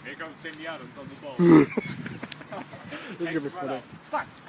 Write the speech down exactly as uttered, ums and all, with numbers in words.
Here comes Indiana's on the ball. This is gonna be funny. Fuck!